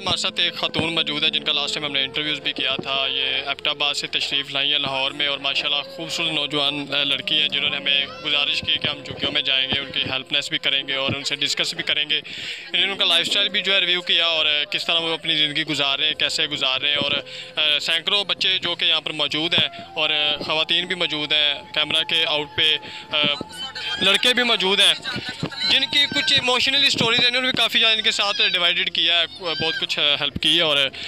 हमारे साथ एक खातून मौजूद है जिनका लास्ट टाइम हमने इंटरव्यूज़ भी किया था। ये एबटाबाद से तशरीफ़ लाई है लाहौर में, और माशाल्लाह खूबसूरत नौजवान लड़की हैं जिन्होंने हमें गुजारिश की कि हम झुग्गियों में जाएंगे, उनकी हेल्पनेस भी करेंगे और उनसे डिस्कस भी करेंगे। इन्होंने उनका लाइफस्टाइल भी जो है रिव्यू किया और किस तरह वो अपनी ज़िंदगी गुजार रहे हैं, कैसे गुजार रहे हैं। और सैकड़ों बच्चे जो कि यहाँ पर मौजूद हैं और ख़वातीन भी मौजूद हैं, कैमरा के आउट पे लड़के भी मौजूद हैं जिनकी कुछ इमोशनली स्टोरीज हैं। इन्होंने भी काफ़ी ज़्यादा इनके साथ डिवाइडेड किया है, बहुत कुछ हेल्प की है।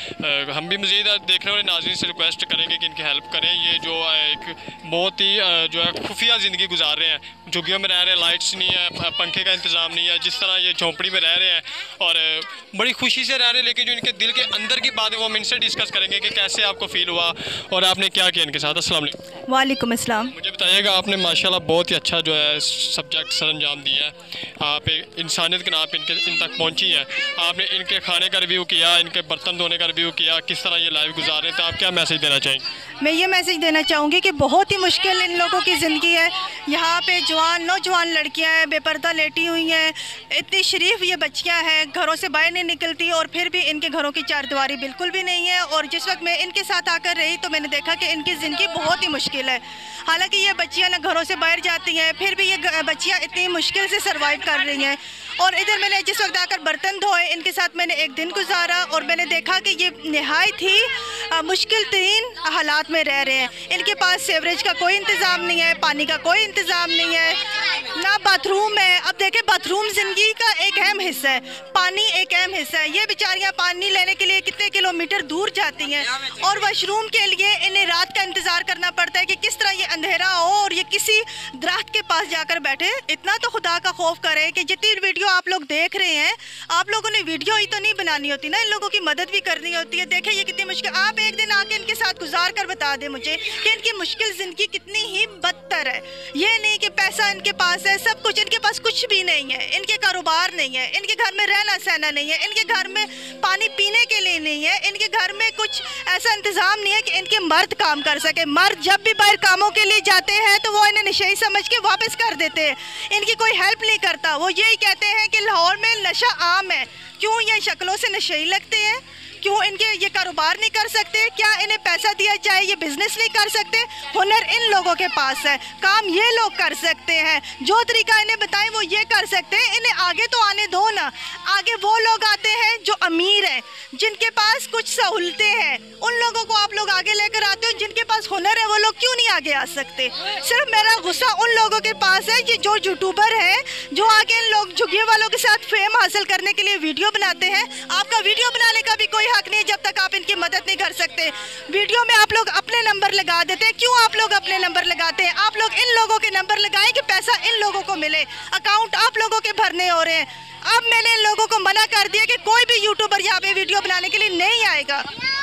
और हम भी मज़ीद देखने वाले नाज़रीन से रिक्वेस्ट करेंगे कि इनकी हेल्प करें। ये जो एक बहुत ही जो है खुफिया ज़िंदगी गुजार रहे हैं, झुग्गियों में रह रहे हैं, लाइट्स नहीं है, पंखे का इंतज़ाम नहीं है, जिस तरह ये झोंपड़ी में रह रहे हैं और बड़ी खुशी से रह रहे हैं। लेकिन जो इनके दिल के अंदर की बात है वो हम इनसे डिस्कस करेंगे कि कैसे आपको फ़ील हुआ और आपने क्या किया इनके साथ। अस्सलाम वालेकुम। वालेकुम अस्सलाम। मुझे बताइएगा, आपने माशाल्लाह बहुत ही अच्छा जो है सब्जेक्ट सर अंजाम दिया है। आप एक इंसानियत के नाम पे इन तक पहुंची हैं। आपने इनके खाने का रिव्यू किया, इनके बर्तन धोने का रिव्यू किया, किस तरह ये लाइफ गुजार रहे हैं। तो आप क्या मैसेज देना चाहेंगे? मैं ये मैसेज देना चाहूँगी कि बहुत ही मुश्किल इन लोगों की ज़िंदगी है। यहाँ पे नौजवान लड़कियाँ हैं, बेपर्दा लेटी हुई हैं, इतनी शरीफ ये बच्चियाँ हैं, घरों से बाहर नहीं निकलती और फिर भी इनके घरों की चारदीवारी बिल्कुल भी नहीं है। और जिस वक्त मैं इनके साथ आकर रही तो मैंने देखा कि इनकी ज़िंदगी बहुत ही मुश्किल है। हालांकि ये बच्चियाँ ना घरों से बाहर जाती हैं, फिर भी ये बच्चियाँ इतनी मुश्किल से सर्वाइव कर रही हैं। और इधर मैंने जिस वक्त आकर बर्तन धोए, इनके साथ मैंने एक दिन गुजारा और मैंने देखा कि ये नहायत ही मुश्किल तरीन हालात में रह रहे हैं। इनके पास सीवरेज का कोई इंतज़ाम नहीं है, पानी का कोई इंतज़ाम नहीं है, ना बाथरूम है। अब देखें, बाथरूम ज़िंदगी का एक अहम हिस्सा है, पानी एक अहम हिस्सा है। ये बेचारियाँ पानी लेने के लिए कितने किलोमीटर दूर जाती हैं और वाशरूम के लिए इन्हें रात का इंतज़ार करना पड़ता है कि किस तरह ये अंधेरा हो और ये किसी दरख्त के पास जाकर बैठे। इतना तो खुदा का खौफ करे कि जितनी वीडियो आप लोग देख रहे हैं, आप लोगों ने वीडियो ही तो नहीं बनानी होती ना, इन लोगों की मदद भी करनी होती है। देखें ये कितनी मुश्किल, आप एक दिन आके इनके साथ गुजार कर बता दें मुझे कि इनकी मुश्किल ज़िंदगी कितनी ही बदतर है। ये नहीं कि पैसा इनके पास है, सब कुछ, इनके पास कुछ भी नहीं है, इनके कारोबार नहीं है, इनके घर में रहना सहना नहीं है, इनके घर में पानी पीने के लिए नहीं है, इनके घर में कुछ ऐसा इंतज़ाम नहीं है कि इनके मर्द काम कर सके। मर्द जब भी बाहर कामों के लिए जाते हैं तो वो इन्हें नशेई समझ के वापस कर देते हैं, इनकी कोई हेल्प नहीं करता। वो यही कहते हैं कि लाहौर में नशा आम है। क्यों? ये शक्लों से नशेई लगते हैं। क्यों इनके ये कारोबार नहीं कर सकते? क्या इन्हें पैसा दिया जाए ये बिजनेस नहीं कर सकते? हुनर इन लोगों के पास है, काम ये लोग कर सकते हैं, जो तरीका इन्हें बताएं वो ये कर सकते हैं। इन्हें आगे तो आने दो ना। आगे वो लोग आते हैं जो अमीर हैं, जिनके पास कुछ सहूलतें हैं, उन लोगों को आप लोग आगे लेकर आते हो। जिनके पास हुनर है वो लोग क्यों नहीं आगे आ सकते? सिर्फ मेरा गुस्सा उन लोगों के पास है, ये जो यूट्यूबर हैं जो आगे इन लोग झुग्गियों वालों के साथ फेम हासिल करने के लिए वीडियो बनाते हैं। आपका वीडियो बनाने का भी कोई हक नहीं जब तक आप इनकी मदद नहीं कर सकते। वीडियो में आप लोग अपने नंबर लगा देते हैं। क्यों आप लोग अपने नंबर लगाते हैं? आप लोग इन लोगों के नंबर लगाएं कि पैसा इन लोगों को मिले। अकाउंट आप लोगों के भरने हो रहे हैं। अब मैंने इन लोगों को मना कर दिया कि कोई भी यूट्यूबर यहाँ पे वीडियो बनाने के लिए नहीं आएगा।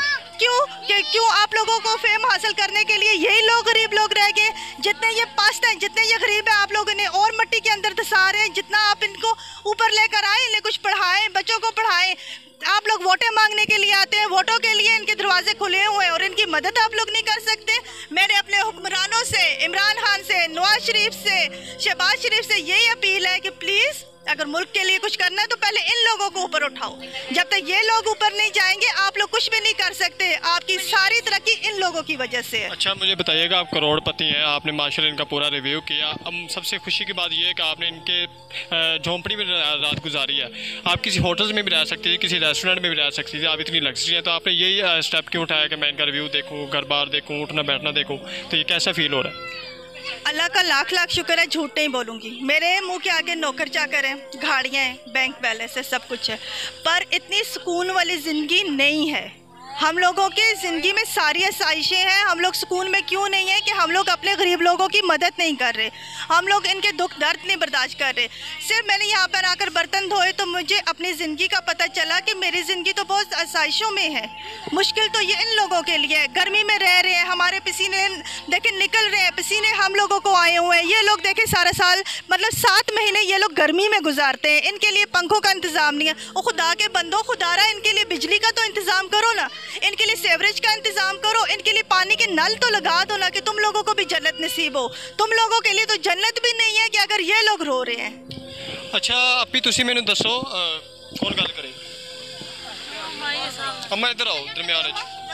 क्यों आप लोगों को फेम हासिल करने के लिए यही लोग गरीब लोग रह गए। जितने ये पास्ट हैं, जितने ये गरीब हैं, आप लोग इन्हें और मिट्टी के अंदर धसा रहे हैं। जितना आप इनको ऊपर लेकर आए, इन्हें कुछ पढ़ाएं, बच्चों को पढ़ाएं। आप लोग वोटें मांगने के लिए आते हैं, वोटों के लिए इनके दरवाजे खुले हुए हैं और इनकी मदद आप लोग नहीं कर सकते। मैंने अपने हुक्मरानों से, इमरान खान से, नवाज शरीफ से, शहबाज शरीफ से यही अपील है कि प्लीज़ अगर मुल्क के लिए कुछ करना है तो पहले इन लोगों को ऊपर उठाओ। जब तक ये लोग ऊपर नहीं जाएंगे आप लोग कुछ भी नहीं कर सकते। आपकी सारी तरक्की इन लोगों की वजह से है। अच्छा, मुझे बताइएगा, आप करोड़पति हैं, आपने माशाल्लाह इनका पूरा रिव्यू किया। अब सबसे खुशी की बात यह है कि आपने इनके झोंपड़ी में रात गुजारी है। आप किसी होटल्स में भी रह सकती थी, किसी रेस्टोरेंट में भी रह सकती थी, आप इतनी लग्जरी है। तो आपने यही स्टेप क्यों उठाया कि मैं इनका रिव्यू देखूँ, घर बार देखूँ, उठना बैठना देखूँ? तो ये कैसा फील हो रहा है? अल्लाह का लाख लाख शुक्र है, झूठ नहीं बोलूँगी। मेरे मुंह के आगे नौकर चाकर हैं, गाड़ियाँ हैं, बैंक बैलेंस है, सब कुछ है, पर इतनी सुकून वाली ज़िंदगी नहीं है। हम लोगों की ज़िंदगी में सारी आसाइशें हैं। हम लोग सुकून में क्यों नहीं है कि हम लोग अपने गरीब लोगों की मदद नहीं कर रहे, हम लोग इनके दुख दर्द नहीं बर्दाश्त कर रहे। सिर्फ मैंने यहाँ पर आकर बर्तन धोए तो मुझे अपनी ज़िंदगी का पता चला कि मेरी ज़िंदगी तो बहुत आसाइशों में है। मुश्किल तो ये इन लोगों के लिए है, गर्मी में रह रहे हैं, हमारे पसीने देखें निकल रहे हैं, पसीने हम लोगों को आए हुए हैं। ये लोग देखें सारा साल मतलब 7 महीने ये लोग गर्मी में गुजारते हैं। इनके लिए पंखों का इंतज़ाम नहीं है। और खुदा के बंदो, खुदारा इनके लिए बिजली का तो इंतज़ाम करो ना, इनके लिए सेवरेज का इंतजाम करो, इनके लिए पानी के नल तो लगा दो ना कि तुम लोगों को भी जन्नत नसीब हो। तुम लोगों के लिए तो जन्नत भी नहीं है कि अगर ये लोग रो रहे हैं। अच्छा, अभी तुसी मैंने दसो कौन गल करे? अम्मा इधर आओ दरम्यान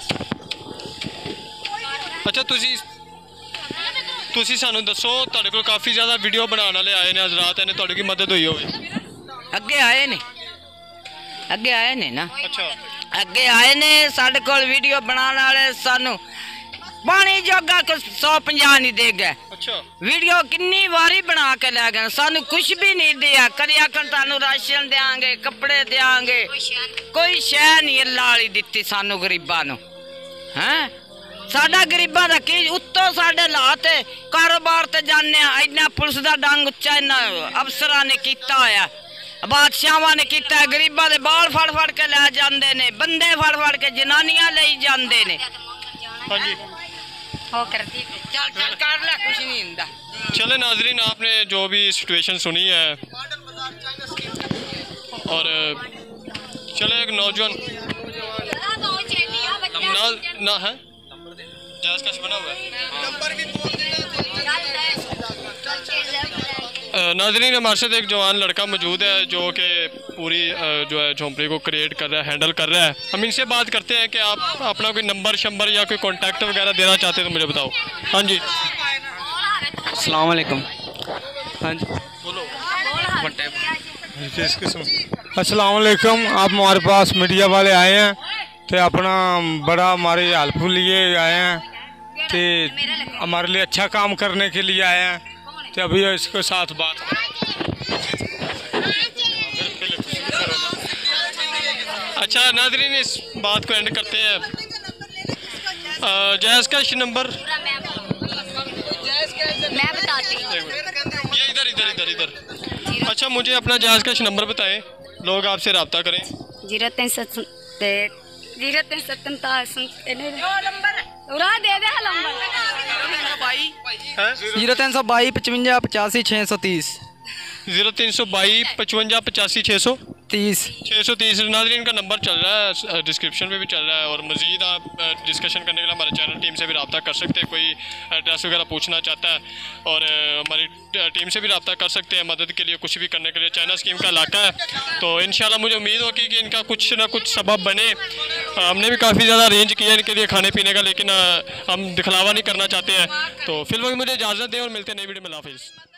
अच्छा तुसी सानू दसो तुहाडे कोल काफ़ी ज़्यादा वीडियो बनाने वाले आए ने हज़रात ने तुहाडी की मदद हुई होवे अगे आए ने ना अच्छा अगे आए ने साडे कोल वीडियो बनाने वाले सानू पानी जोगा 150 नहीं दे गए अच्छा वीडियो किन्नी बारी बना के ले गए सानू कुछ भी नहीं दिया कदी आखन तानू राशन देंगे कपड़े देंगे कोई शह नहीं अल्लाह वाली दित्ती सानू गरीबां नू हैं साडा गरीबां दा की उत्तों साडे हालात कारोबार ते जाने इन्ना पुलिस दा डंग उच्चा इन्ना अफसरां ने कीता होया बादशाहां ने कीता गरीबां दे बाल फड़ के ले जांदे ने बंदे फड़ के जनानियां लई जांदे ने हाँ जी हो करती चल कर ले कुछ नहीं हुंदा चले नाजरीन आपने जो भी सिचुएशन सुनी है और चले एक नौजवान ना है जहाज कश बना हुआ है नाजरीन हमारे साथ एक जवान लड़का मौजूद है जो कि पूरी जो है झोंपड़ी को क्रिएट कर रहा है हैंडल कर रहा है हम इनसे बात करते हैं कि आप अपना कोई नंबर शंबर या कोई कॉन्टैक्ट वगैरह देना चाहते हैं तो मुझे बताओ हाँ जी अस्सलाम वालेकुम हाँ जी बोलो अस्सलाम वालेकुम आप हमारे पास मीडिया वाले आए हैं तो अपना बड़ा हमारी हेल्प लिए आए हैं तो हमारे लिए अच्छा काम करने के लिए आए हैं तो अभी इसके साथ बात अच्छा नाजरीन इस बात को एंड करते हैं जैज़ का नंबर मैं बताती हूँ ये इधर अच्छा मुझे अपना जहाज का नंबर बताएं लोग आपसे रब्ता करें 0322 नाजरीन का नंबर चल रहा है डिस्क्रिप्शन में भी चल रहा है और मज़ीद आप डिस्कशन करने के लिए हमारे चैनल टीम से भी रब्ता कर सकते हैं कोई एड्रेस वगैरह पूछना चाहता है और हमारी टीम से भी रब्ता कर सकते हैं मदद के लिए कुछ भी करने के लिए चाइना स्कीम का इलाका है तो इंशाल्लाह मुझे उम्मीद होगी कि इनका कुछ ना कुछ सबब बने हमने भी काफ़ी ज़्यादा अरेंज किया इनके लिए खाने पीने का लेकिन हम दिखलावा नहीं करना चाहते हैं तो फिलहाल मुझे इजाज़त दें और मिलते हैं नई वीडियो में। अल्लाह हाफ़िज़।